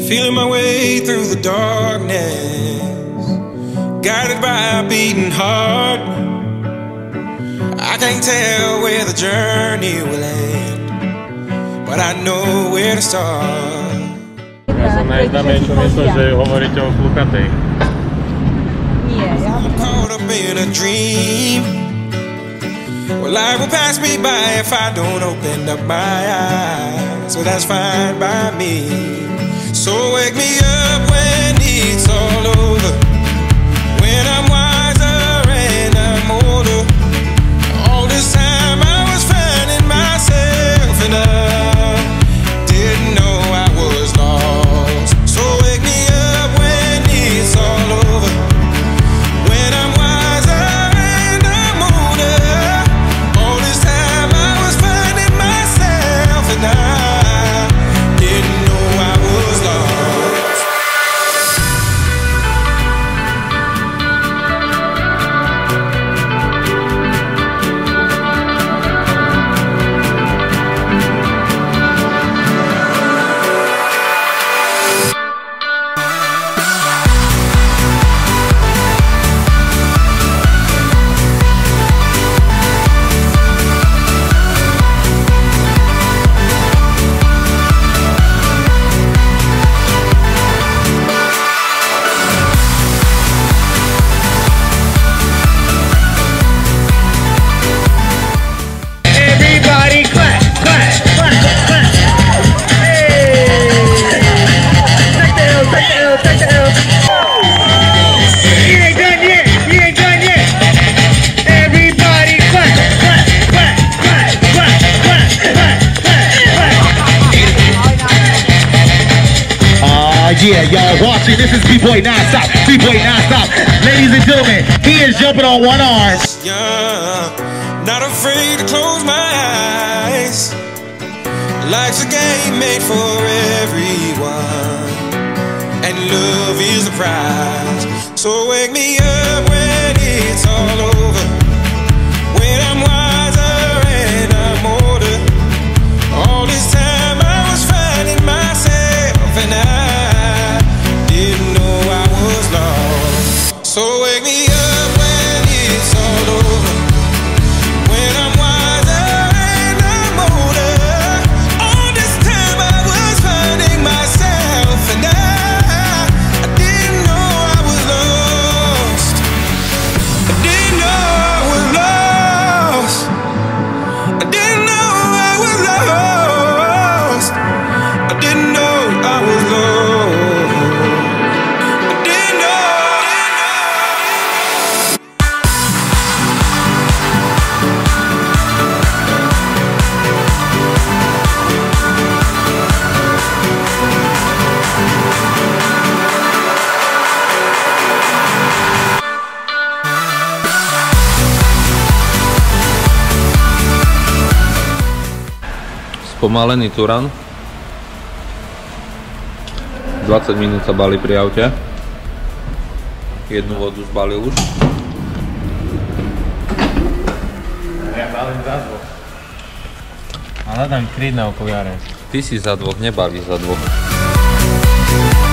Feeling my way through the darkness, guided by a beating heart. I can't tell where the journey will end, but I know where to start. Ja som najznámejšie myslel, že hovoríte o Klukatej. Nie, ja I'm caught up in a dream. Well, life will pass me by if I don't open up my eyes. So that's fine by me. So wake me up when it's all over, when I'm wiser and I'm older. All this time I was finding myself and I didn't know I was lost. So wake me up when it's all over, when I'm wiser and I'm older. All this time I was finding myself and I didn't know I was lost. Yeah, y'all watching, this is B-Boy Non-Stop, B-Boy Non-Stop. Ladies and gentlemen, he is jumping on one arm. Young, not afraid to close my eyes. Life's a game made for everyone, and love is the prize. So wake me up when it's all over, when I'm wiser and I'm older. All this time I was finding myself and I didn't know I was lost. So wake me up when it's all over, when I'm wiser and I'm older. All this time I was finding myself and I didn't know I was lost. I didn't know I was lost. I didn't know I was lost. I didn't know I was lost. Spomalený Turan. 20 minút sa bali pri aute. Jednu vodu zbalil už. Ja balím za dvoch. Ale dám kryt na okuliare. Ty si za dvoch, nebaví za dvoch.